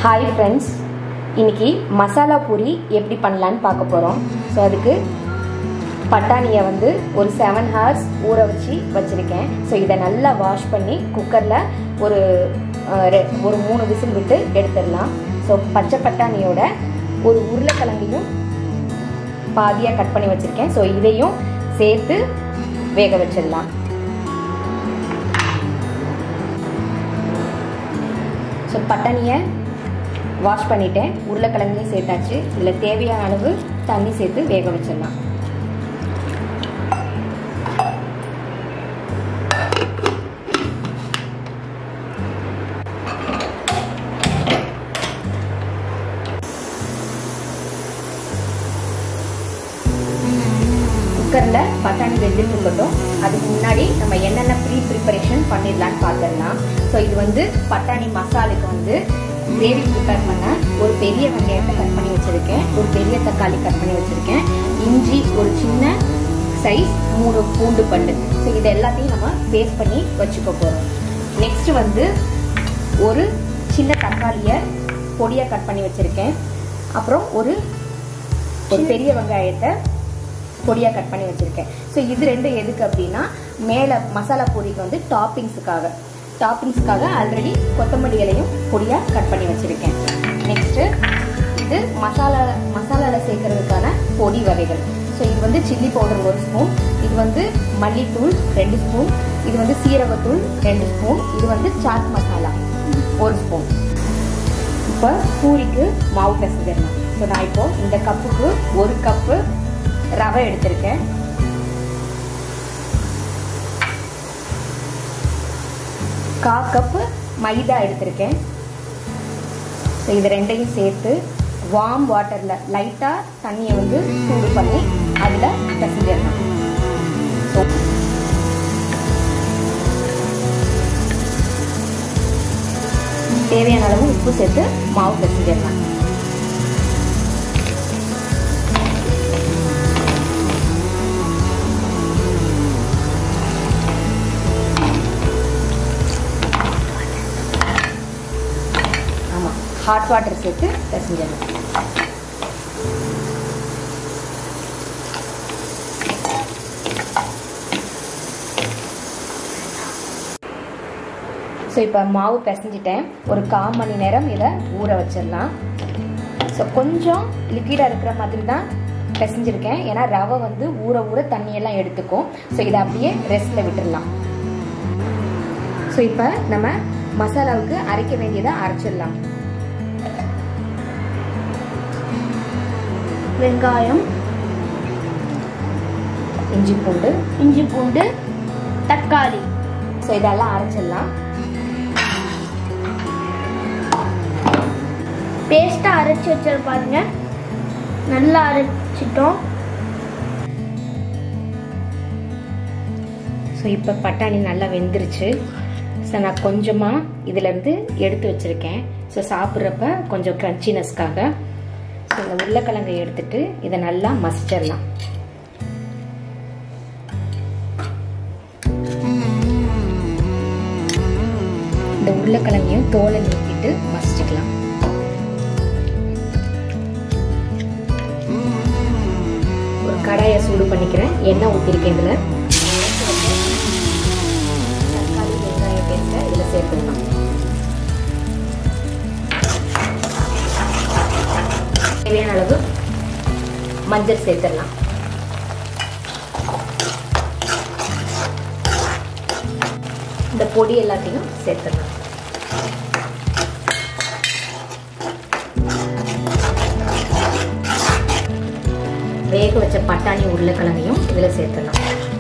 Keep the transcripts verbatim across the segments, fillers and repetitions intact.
Hi friends इनकी मसाला पूरी एप्पडी पण्णलानु पार्क्क पोरोम। सो अदुक्कु பட்டாணியை வந்து ஒரு செவன் ஹார்ஸ் ஊற வச்சு வச்சிருக்கேன். ஸோ இதை நல்லா வாஷ் பண்ணி குக்கரில் ஒரு ஒரு மூணு விசில் விட்டு எடுத்துடலாம். ஸோ பச்சை பட்டாணியோட ஒரு உருளைக்கிழங்கையும் பாதியாக கட் பண்ணி வச்சுருக்கேன். ஸோ இதையும் சேர்த்து வேக வச்சிடலாம். ஸோ பட்டாணியை வாஷ் பண்ணிட்டேன், உருளைக்கிழங்கையும் சேர்த்தாச்சு. இதில் தேவையான அளவு தண்ணி சேர்த்து வேக வச்சிடலாம். குக்கரில் பட்டாணி வெந்துட்டு இருக்கட்டும். அதுக்கு முன்னாடி நம்ம என்னென்ன ப்ரீ ப்ரிப்பரேஷன் பண்ணிடலான்னு பார்த்துடலாம். ஸோ இது வந்து பட்டாணி மசாலுக்கு வந்து கிரேவி ப்ரிப்பேர் பண்ண ஒரு பெரிய வெங்காயத்தை கட் பண்ணி வச்சுருக்கேன், ஒரு பெரிய தக்காளி கட் பண்ணி வச்சுருக்கேன், இஞ்சி ஒரு சின்ன சைஸ் மூணு பூண்டு பல்லு. ஸோ இது எல்லாத்தையும் நம்ம பேஸ்ட் பண்ணி வச்சுக்க போகிறோம். நெக்ஸ்ட் வந்து ஒரு சின்ன தக்காளியை பொடியாக கட் பண்ணி வச்சுருக்கேன். அப்புறம் ஒரு ஒரு பெரிய வெங்காயத்தை பொடியாக கட் பண்ணி வச்சுருக்கேன். ஸோ இது ரெண்டு எதுக்கு அப்படின்னா மேலே மசாலா பூரிக்கு வந்து டாப்பிங்ஸுக்காக டாப்பிங்ஸுக்காக ஆல்ரெடி கொத்தமல்லி இலையும் பொடியாக கட் பண்ணி வச்சுருக்கேன். நெக்ஸ்ட்டு இது மசாலா மசாலாவில் சேர்க்கறதுக்கான பொடி வகைகள். ஸோ இது வந்து சில்லி பவுடர் ஒரு ஸ்பூன், இது வந்து மல்லித்தூள் ரெண்டு ஸ்பூன், இது வந்து சீரகத்தூள் ரெண்டு ஸ்பூன், இது வந்து சாட் மசாலா ஒரு ஸ்பூன். இப்போ பூரிக்கு மாவு பிசைஞ்சிடலாம். ஸோ நான் இப்போ இந்த கப்புக்கு ஒரு கப்பு ரவை எடுத்திருக்கேன். கா கப்பு மைதா எடுத்திருக்கேன். ஸோ இது ரெண்டையும் சேர்த்து வார்ம் வாட்டர்ல லைட்டா தண்ணியை வந்து சூடு பண்ணி அதுல பிசைஞ்சிடலாம். ஸோ தேவையான அளவு உப்பு சேர்த்து மாவு பிசைஞ்சிடலாம். ஹாட் வாட்டர் சேர்த்து பிசைஞ்சிடலாம். ஸோ இப்போ மாவு பிசைஞ்சிட்டேன். ஒரு கால் மணி நேரம் இதை ஊற வச்சிடலாம். ஸோ கொஞ்சம் லிக்விடாக இருக்கிற மாதிரி தான் பிசைஞ்சிருக்கேன், ஏன்னா ரவை வந்து ஊற ஊற தண்ணியெல்லாம் எடுத்துக்கும். ஸோ இதை அப்படியே ரெஸ்ட்டில் விட்டுடலாம். ஸோ இப்போ நம்ம மசாலாவுக்கு அரைக்க வேண்டியதை அரைச்சிடலாம். வெங்காயம், இஞ்சி பூண்டு இஞ்சி பூண்டு தக்காளி. ஸோ இதெல்லாம் அரைச்சிடலாம். பேஸ்ட்டாக அரைச்சி வச்சு பாருங்க, நல்லா அரைச்சிட்டோம். ஸோ இப்போ பட்டாணி நல்லா வெந்துருச்சு. ஸோ நான் கொஞ்சமாக இதிலேருந்து எடுத்து வச்சுருக்கேன். ஸோ சாப்பிட்றப்ப கொஞ்சம் க்ரன்ச்சினஸ்க்காக. ஸோ இந்த உருளைக்கிழங்கை எடுத்துட்டு இதை நல்லா மசிச்சிடலாம். இந்த உருளைக்கிழங்கையும் தோலை நீக்கிட்டு மசிச்சுக்கலாம். ஒரு கடாயை சூடு பண்ணிக்கிறேன், எண்ணெய் ஊற்றிருக்கேன். இதில் தக்காளி வெங்காய பேஸ்ட்டை இதில் சேர்த்துக்கலாம். தேவையான அளவு மஞ்சள் சேர்த்துடலாம். இந்த பொடி எல்லாத்தையும் சேர்த்துடலாம். வேக வச்ச பட்டாணி உருளைக்கிழங்கையும் இதில் சேர்த்துடலாம்.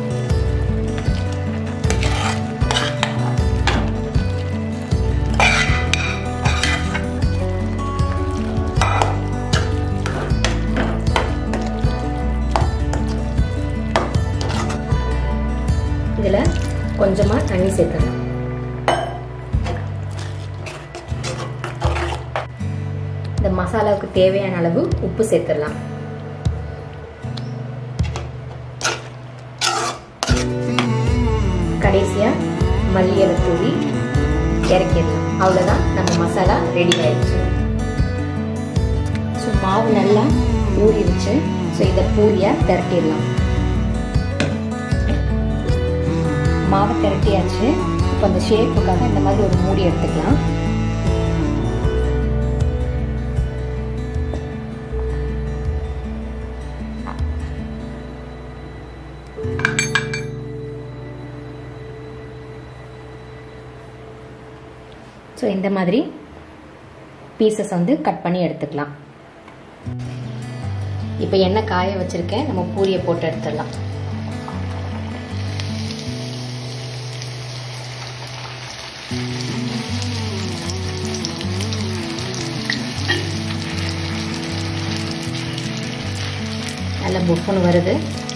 இதில் கொஞ்சமாக தண்ணி சேர்த்துடலாம். இந்த மசாலாவுக்கு தேவையான அளவு உப்பு சேர்த்துடலாம். கடைசியாக மல்லி இலை தூவி இறக்கிடலாம். அவ்வளோதான், நம்ம மசாலா ரெடி ஆயிடுச்சு. மாவு நல்லா ஊறிடுச்சு. ஸோ இதை பூரியை திரட்டிடலாம். மாவை திரட்டியாச்சு. இப்போ அந்த ஷேப்புக்காக இந்த மாதிரி ஒரு மூடி எடுத்துக்கலாம். ஸோ இந்த மாதிரி பீசஸ் வந்து கட் பண்ணி எடுத்துக்கலாம். இப்போ எண்ணெய் காய வச்சிருக்கேன். நம்ம பூரியை போட்டு எடுத்துடலாம். நல்லா புஃப்னு வருது.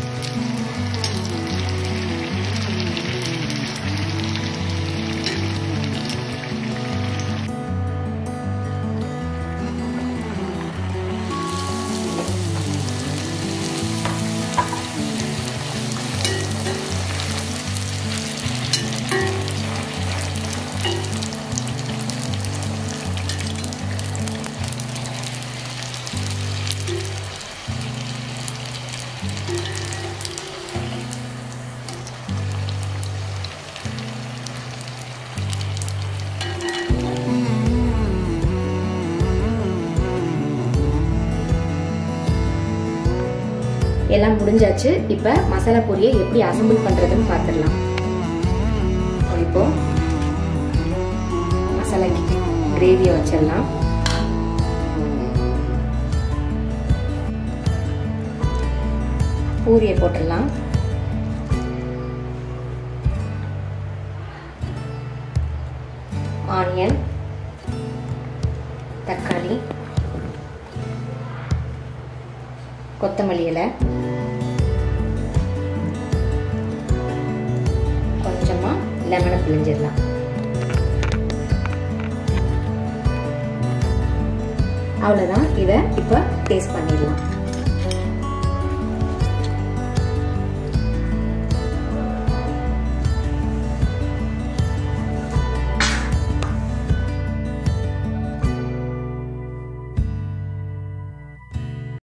எல்லாம் முடிஞ்சாச்சு. இப்போ மசாலா பூரியை எப்படி அசம்பிள் பண்றதுன்னு பார்த்துடலாம். இப்போ மசாலா கிரேவியை வச்சிடலாம். பூரியை போட்டுடலாம். ஆனியன், தக்காளி, கொத்தமல்லி இலை, கொஞ்சமா லெமனை பிழிஞ்சிடலாம். அவ்வளவுதான். இதை இப்ப டேஸ்ட் பண்ணிடலாம்.